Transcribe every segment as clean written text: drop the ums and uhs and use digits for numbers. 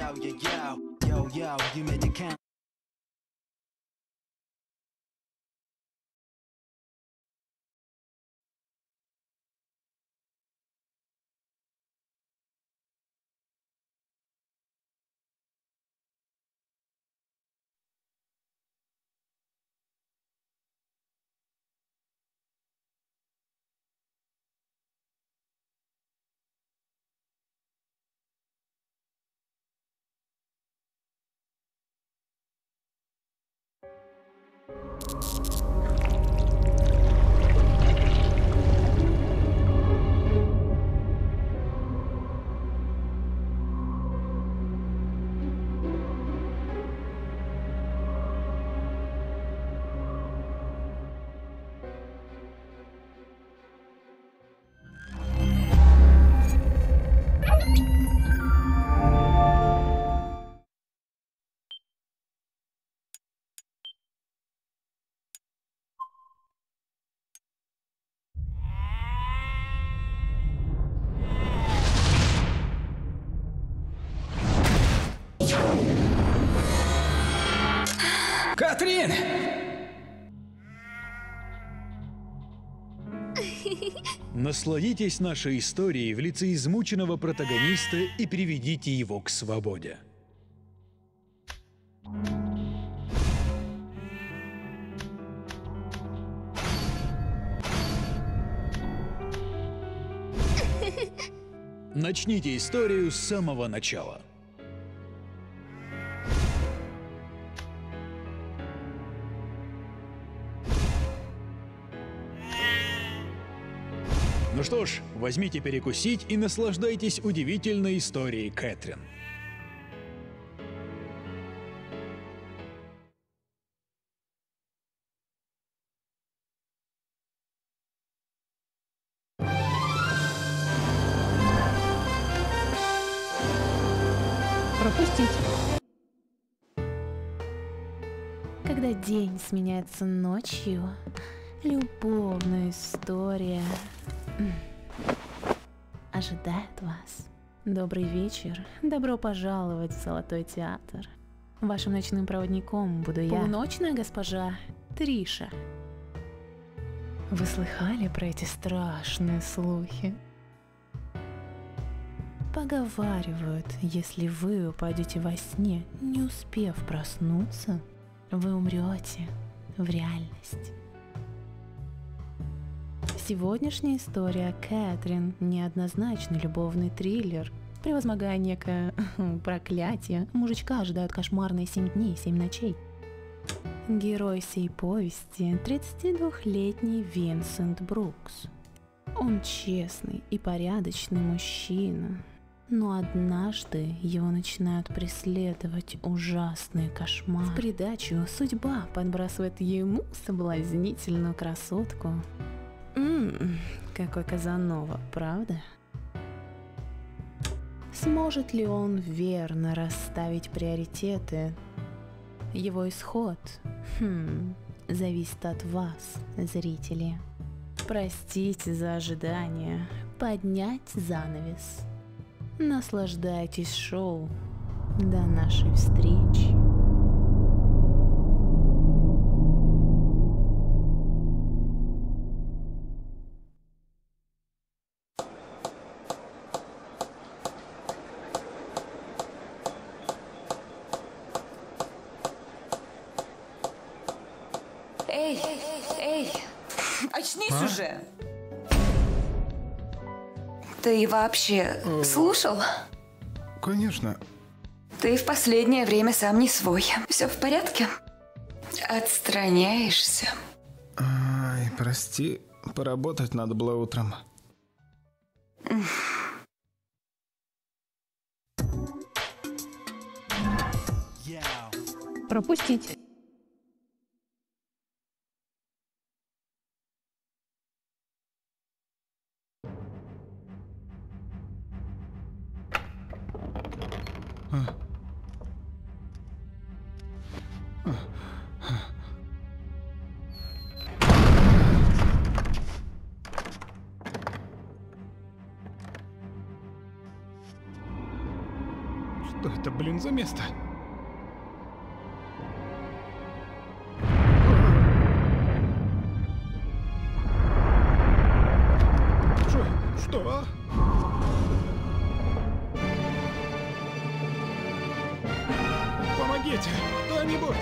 yo, yo, yo, yo, yo, you made it count. Катрин! Насладитесь нашей историей в лице измученного протагониста и приведите его к свободе. Начните историю с самого начала. Ну что ж, возьмите перекусить и наслаждайтесь удивительной историей Кэтрин. Пропустить. Когда день сменяется ночью, любовная история ожидает вас. Добрый вечер, добро пожаловать в Золотой театр. Вашим ночным проводником буду я, полуночная госпожа Триша. Вы слыхали про эти страшные слухи? Поговаривают, если вы упадете во сне, не успев проснуться, вы умрете в реальность. Сегодняшняя история Кэтрин – неоднозначный любовный триллер. Превозмогая некое проклятие, мужичка ожидают кошмарные 7 дней, 7 ночей. Герой сей повести – 32-летний Винсент Брукс. Он честный и порядочный мужчина, но однажды его начинают преследовать ужасные кошмары. В придачу судьба подбрасывает ему соблазнительную красотку. Какой Казанова, правда? Сможет ли он верно расставить приоритеты? Его исход зависит от вас, зрители. Простите за ожидание. Поднять занавес. Наслаждайтесь шоу. До нашей встречи. Эй, очнись уже! Ты вообще слушал? Конечно. Ты в последнее время сам не свой. Все в порядке? Отстраняешься? Ай, прости, поработать надо было утром. Пропустить. Что это, блин, за место? Что? Помогите, кто-нибудь!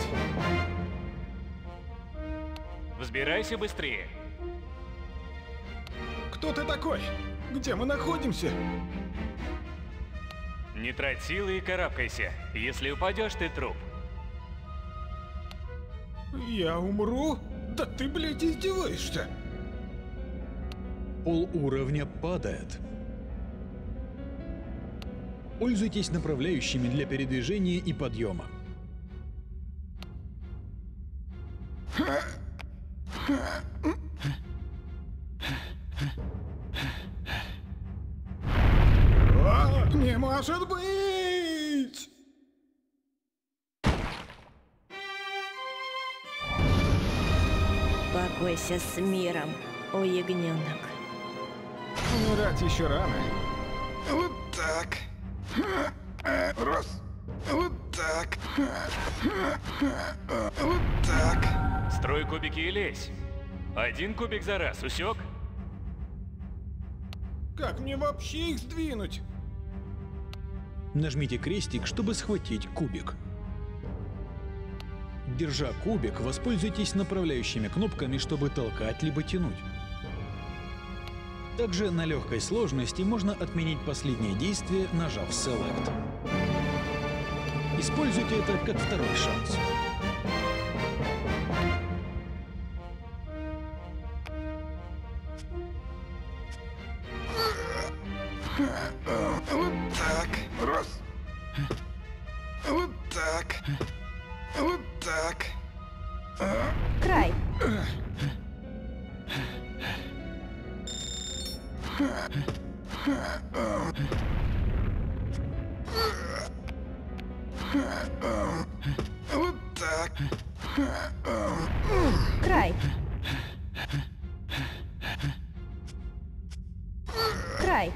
Взбирайся быстрее. Кто ты такой? Где мы находимся? Не трать силы и карабкайся. Если упадешь, ты труп. Я умру? Да ты, блядь, издеваешься? Пол уровня падает. Пользуйтесь направляющими для передвижения и подъема. Не может быть! Покойся с миром, о ягненок. Умирать еще рано. Вот так. Раз. Вот так. Вот так. Строй кубики и лезь. 1 кубик за раз, усек? Как мне вообще их сдвинуть? Нажмите крестик, чтобы схватить кубик. Держа кубик, воспользуйтесь направляющими кнопками, чтобы толкать либо тянуть. Также на легкой сложности можно отменить последнее действие, нажав Select. Используйте это как второй шанс. Вот так. Раз. Вот так. Вот так. Край. Вот так. Край. Край.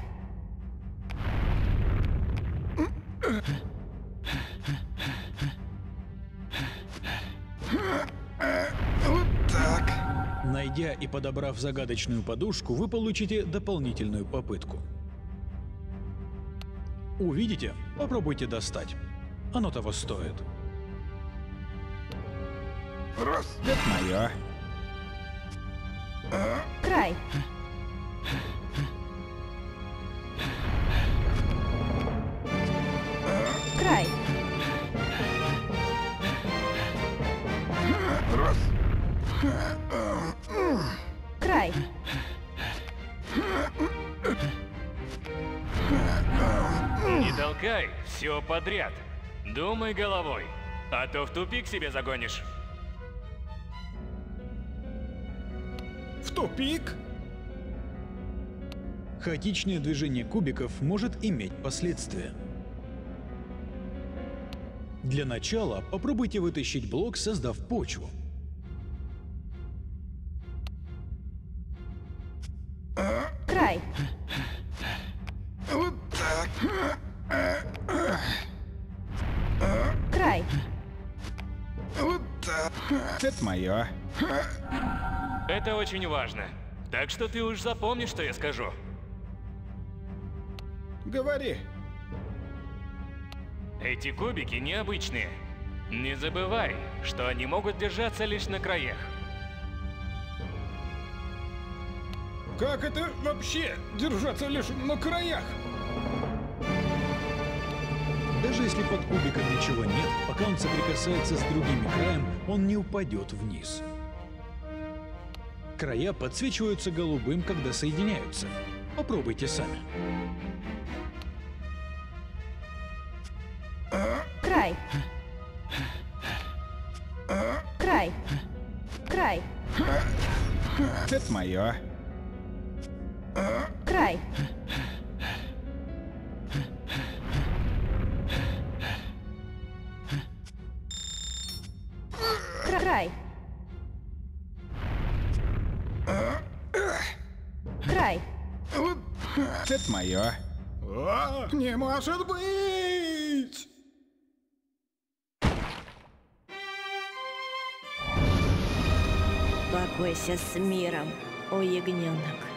Вот так. Найдя и подобрав загадочную подушку, вы получите дополнительную попытку. Увидите? Попробуйте достать. Оно того стоит. Раз. Это мое. Край. Край. Раз. Край. Не толкай, все подряд. Думай головой, а то в тупик себе загонишь. В тупик? Хаотичное движение кубиков может иметь последствия. Для начала попробуйте вытащить блок, создав почву. Край. Вот так. Край. Вот так. Это мое. Это очень важно. Так что ты уж запомни, что я скажу. Говори. Эти кубики необычные. Не забывай, что они могут держаться лишь на краях. Как это вообще держаться лишь на краях? Даже если под кубиком ничего нет, пока он соприкасается с другими краем, он не упадет вниз. Края подсвечиваются голубым, когда соединяются. Попробуйте сами. Край. Край. Край. Это мое. Край. Край. Край. Вот это мое. Не может быть! Успокойся с миром, о ягненок.